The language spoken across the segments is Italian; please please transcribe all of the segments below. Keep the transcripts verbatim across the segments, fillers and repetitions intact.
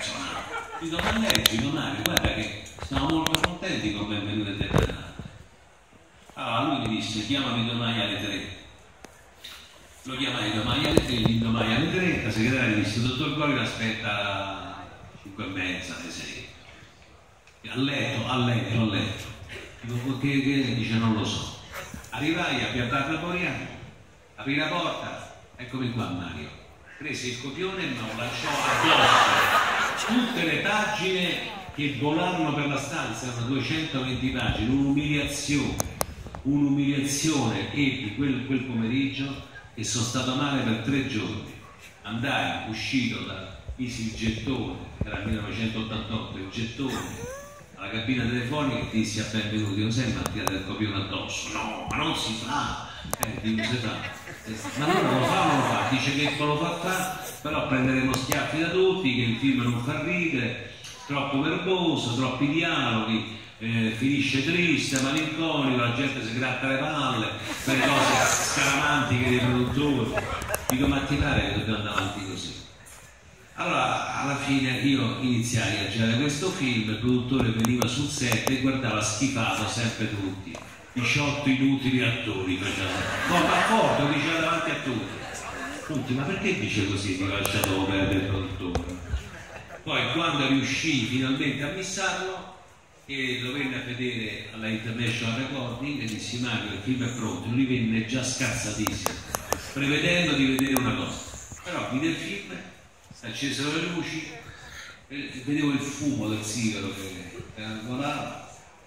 personale. Dico, ma leggi, Mario, guarda che stiamo molto contenti con Benvenuto e Benvenuto. Allora lui mi disse, chiamami domani alle tre. Lo chiamai domani alle tre, l'indomani alle tre, la segretaria mi disse, dottor Gori aspetta cinque e mezza, alle sei. A letto, a letto, a letto. Dico, che, che? Dice, non lo so. Arrivai a Via Barbariano, aprì la porta, eccomi qua Mario. Prese il copione e me lo lanciò addosso. Tutte le pagine che volarono per la stanza, erano duecentoventi pagine, un'umiliazione, un'umiliazione ebbi quel, quel pomeriggio e sono stato male per tre giorni. Andai, uscito da misi il gettone, era il millenovecentottantotto, il gettone, alla cabina telefonica e dissi a Benvenuti, non sei mattina del copione addosso? No, ma non si fa! Eh, dico, si fa. Eh, ma non lo fa o non lo fa? Dice che lo fa fare, però prenderemo schiaffi da tutti, che il film non fa ridere, troppo verboso, troppi dialoghi, eh, finisce triste, malinconico, la gente si gratta le palle per le cose scaramantiche dei produttori. Dico, ma ti pare che dobbiamo andare avanti così? Allora, alla fine io iniziai a girare questo film, il produttore veniva sul set e guardava schifato sempre tutti. diciotto inutili attori facevano. No, ma forte, lo diceva davanti a tutti. Tutti, ma perché dice così? Ti ho lasciato perdere il produttore. Poi quando riuscii finalmente a missarlo e lo venne a vedere alla International Recording e dissi, Mario, il film è pronto. Lui venne già scazzatissimo, prevedendo di vedere una cosa. Però vide il film, accesero le luci, e vedevo il fumo del sigaro che volava,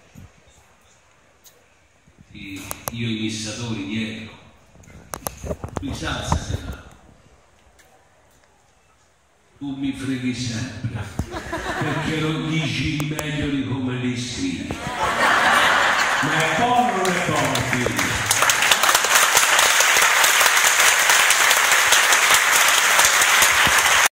io i missatori dietro, lui salsa se fa, tu mi freghi sempre perché non dici il meglio di come li scrivi, ma è buono o non è buono?